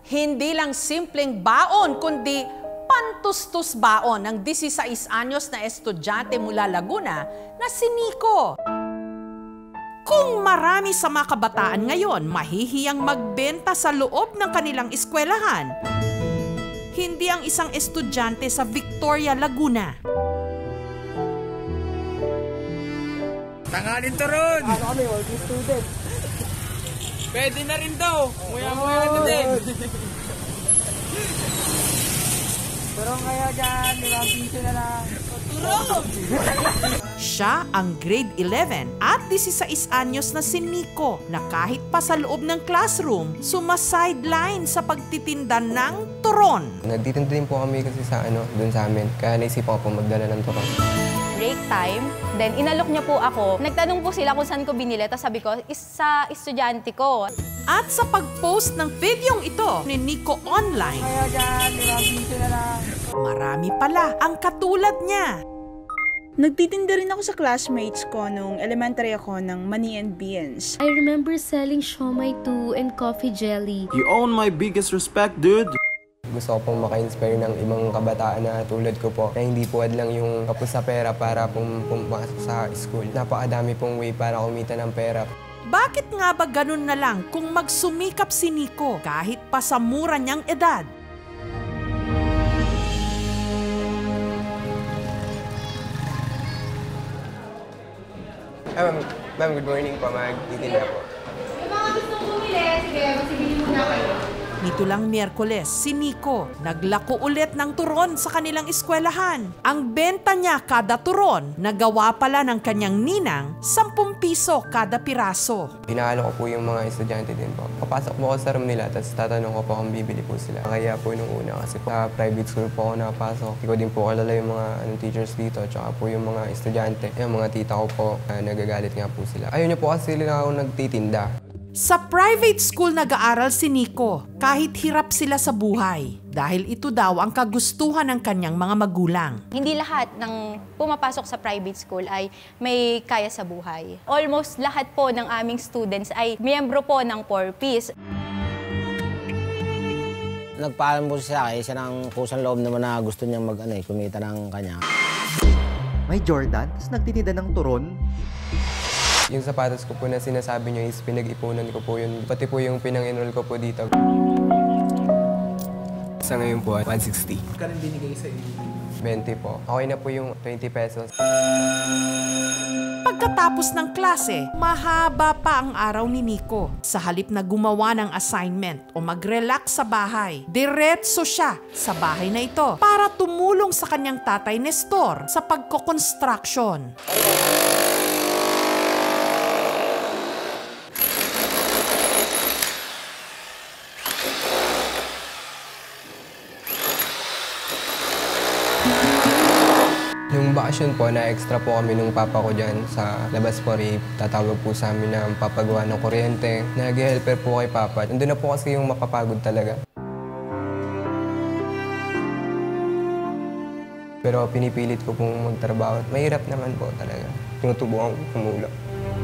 Hindi lang simpleng baon, kundi pantustos baon ng 16 anyos na estudyante mula Laguna na si Nico. Kung marami sa mga kabataan ngayon mahihiyang magbenta sa loob ng kanilang eskwelahan, hindi ang isang estudyante sa Victoria, Laguna. Tangalin turon! Ano kami, working student. Pwede na rin daw. Muya-muya na din. Turong kayo dyan, 5 piso na lang. Turong! Siya ang grade 11 at 16 anyos na si Nico na kahit pa sa loob ng classroom, sumasideline sa pagtitinda ng turon. Nagtitinda din po kami kasi sa dun sa amin. Kaya naisip ko po magdala ng turon. Break time, then inalok niya po ako. Nagtanong po sila kung saan ko binili, tapos sabi ko, sa estudyante ko. At sa pag-post ng videong ito ni Nico online, Kayo dyan, 5 piso na lang. marami pala ang katulad niya. Nagtitinda rin ako sa classmates ko nung elementary ako ng Money and Beans. I remember selling siomai too and coffee jelly. You own my biggest respect, dude. Gusto ko pong maka-inspire ng ibang kabataan na tulad ko po na hindi po lang yung kapos sa pera para pumasok sa school. Napakadami pong way para kumita ng pera. Bakit nga ba ganun na lang kung magsumikap si Nico kahit pa sa mura niyang edad? Ma'am, good morning po. Magtitinda po. Yung mga gustong bumili, sige, magsibili muna kayo. Nito lang Miyerkules, si Nico naglako ulit ng turon sa kanilang eskwelahan. Ang benta niya kada turon, nagawa pala ng kanyang ninang 10 piso kada piraso. Hinahalo ko po yung mga estudyante din po. Papasok po ako sa room nila, tapos tatanong ko po kung bibili po sila. Kaya po nung una kasi po, sa private school po ako nakapasok. Hindi ko din po kalala yung mga teachers dito, tsaka po yung mga estudyante. Yung mga tita ko po, nagagalit nga po sila. Ayaw niyo po kasi sila ako nagtitinda. Sa private school nag-aaral si Nico kahit hirap sila sa buhay dahil ito daw ang kagustuhan ng kanyang mga magulang. Hindi lahat ng pumapasok sa private school ay may kaya sa buhay. Almost lahat po ng aming students ay miyembro po ng 4Ps. Nagpaalam po siya kaya siya ng kusang loob naman na gusto niyang kumita ng kanya. May Jordan, tapos nagtitinda ng turon. Yung sapatos ko po na sinasabi niyo is pinag-ipunan ko po yun. Pati po yung pinang-enroll ko po dito. Sa ngayon po, 160. Kailan binigay sa inyo? 20 po. Okay na po yung 20 pesos. Pagkatapos ng klase, mahaba pa ang araw ni Nico. Sa halip na gumawa ng assignment o mag-relax sa bahay, diretso siya sa bahay na ito para tumulong sa kanyang tatay Nestor sa pagko-construction. Yung bakasyon po, na-extra po kami nung papa ko dyan sa labas po rin. Tatawag po sa amin na papagawa ng kuryente. Nag-helper po kay papa. Nandun na po kasi yung mapapagod talaga. Pero pinipilit ko pong magtrabaho. Mahirap naman po talaga. Tinutubukan ko kumulak.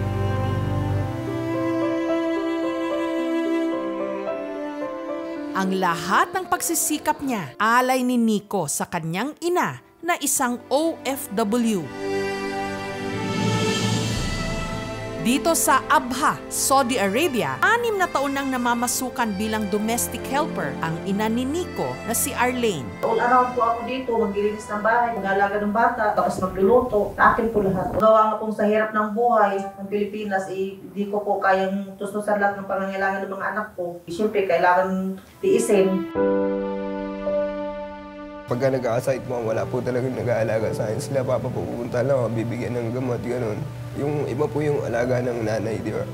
Ang lahat ng pagsisikap niya, alay ni Nico sa kanyang ina na isang OFW. Dito sa Abha, Saudi Arabia, 6 na taon nang namamasukan bilang domestic helper ang ina ni Nico na si Arlene. All around po ako dito, maglilinis ng bahay, mag-alaga ng bata, tapos magluluto. Sa akin po lahat. Gawa nga pong sa hirap ng buhay ng Pilipinas, hindi ko po kayang tustusan lahat ng pangangailangan ng mga anak ko. Siyempre, kailangan tiisin. Pagka nag-a-aside mo, wala po talagang nag-aalaga sa akin. Sila papa po pupunta lang ako, bibigyan ng gamot, gano'n. Yung iba po yung alaga ng nanay, di ba?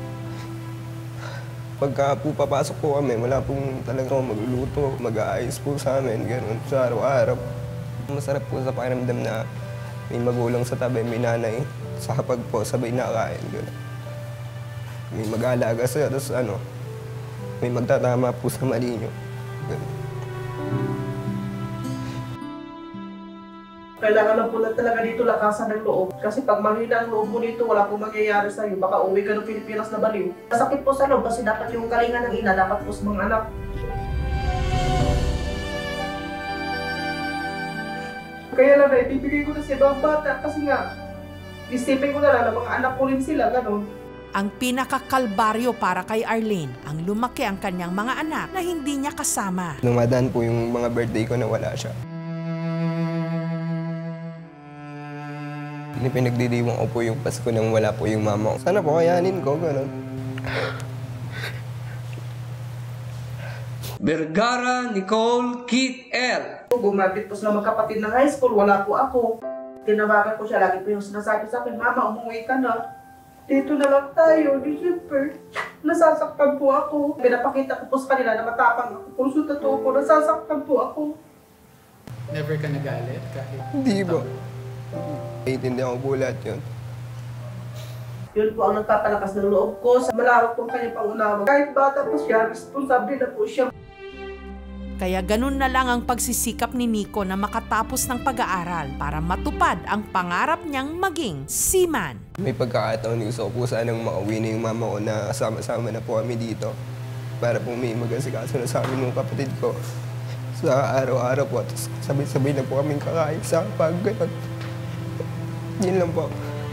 Pagka po papasok po kami, wala pong talagang magluluto, mag-aayos po sa amin, gano'n, sa araw-araw. Masarap po sa pakiramdam na may magulang sa tabi, may nanay, sa kapag po sabay nakain, gano'n. May mag-aalaga sa'yo, tapos may magtatama po sa mali nyo, gano'n. Kailangan lang po lang talaga dito lakasan ng loob. Kasi pag mahina ang loob mo dito, wala pong mangyayari sa'yo. Baka uwi ka ng Pilipinas na baliw. Masakit po sa loob kasi dapat yung kalinga ng ina, dapat po sa mga anak. Kaya lang na ibibigay ko na sa ibang bata kasi nga, isipin ko na lang na mga anak ko rin sila, gano'n. Ang pinakakalbaryo para kay Arlene, ang lumaki ang kanyang mga anak na hindi niya kasama. Dumadaan po yung mga birthday ko na wala siya. Pinagdidiwang ko po yung Pasko nang wala po yung mama ko. Sana po kayanin ko, gano'n. Vergara Nicole Kit L. Gumapit po sila magkapatid ng high school, wala po ako. Tinawagan ko siya, lagi po yung sinasabi sa akin, Mama, umuwi ka na. Dito na lang tayo, December. Nasasaktan po ako. Pinapakita ko po sa kanila na matapang ako. Kung sa totoo po, nasasaktan po ako. Never ka nagalit kahit... Hindi po. Naiintindihan ko po lahat yun. Yun po ang nagpapalakas ng loob ko. Sa malawak pong kanyang pangunawa. Kahit bata po siya, responsable na po siya. Kaya ganun na lang ang pagsisikap ni Nico na makatapos ng pag-aaral para matupad ang pangarap niyang maging seaman. May pagkakataon, gusto ko po sanang makauwi na yung mama ko na sama-sama na po kami dito para po may mag-asikaso na sa amin ng kapatid ko sa araw-araw po. Tapos sabay-sabay na po kaming kakain sa pag gano'n. Yun lang po.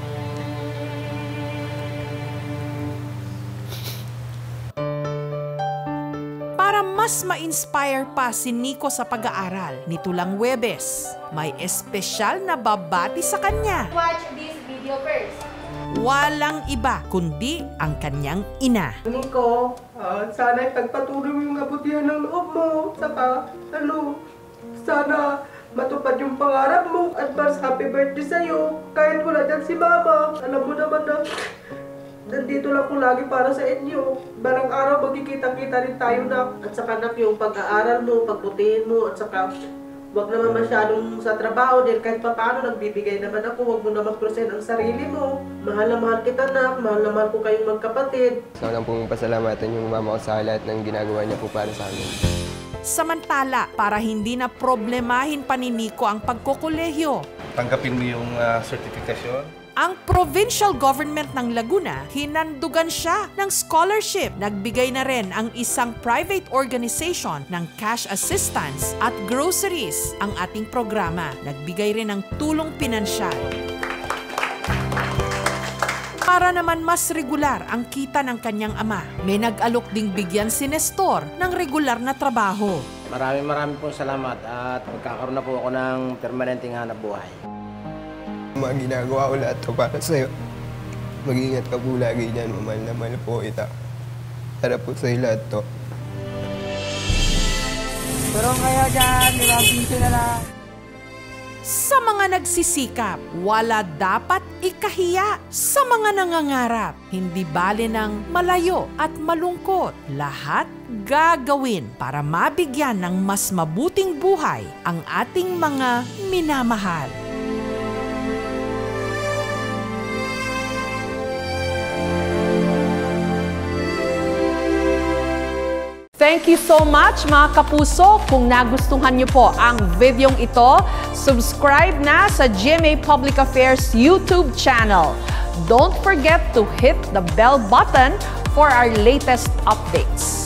Para mas ma-inspire pa si Nico sa pag-aaral, nito lang Huwebes, may espesyal na babati sa kanya. Watch this video first. Walang iba kundi ang kanyang ina. Nico, sana ipagpatuloy mo yung kabutihan ng loob mo. Saka, sana matupad yung pangarap mo. Advance happy birthday sa'yo. Kahit wala dyan si Mama, alam mo naman na nandito lang ko lagi para sa inyo. Barang araw magkikita-kita rin tayo na. At saka nak yung pag-aaral mo, pagbutihin mo, at saka wag naman masyadong sa trabaho din. Kahit pa paano nagbibigay naman ako, wag mo naman present ang sarili mo. Mahal na mahal kita nak, mahal na mahal ko kayong magkapatid. So lang pong pasalamatan yung mama ko sa lahat ng ginagawa niya po para sa amin. Samantala, para hindi na problemahin pa ni Nico ang pagkokolehyo, tanggapin mo yung sertifikasyon. ang provincial government ng Laguna, hinandugan siya ng scholarship. Nagbigay na rin ang isang private organization ng cash assistance at groceries ang ating programa. Nagbigay rin ng tulong pinansyal. Para naman mas regular ang kita ng kanyang ama, may nag-alok ding bigyan si Nestor ng regular na trabaho. Maraming po salamat at magkakaroon na po ako ng permanenteng hanap buhay. Mga ginagawa ko lahat to para sa'yo. Mag-ingat ka po lagi dyan, mamahal na mahal po kita. Para po sa'yo lahat to. Pero kaya dyan, nilapiso na lang. Sa mga nagsisikap, wala dapat ikahiya. Sa mga nangangarap, hindi bale ng malayo at malungkot. Lahat gagawin para mabigyan ng mas mabuting buhay ang ating mga minamahal. Thank you so much mga kapuso. Kung nagustuhan niyo po ang videong ito, subscribe na sa GMA Public Affairs YouTube channel. Don't forget to hit the bell button for our latest updates.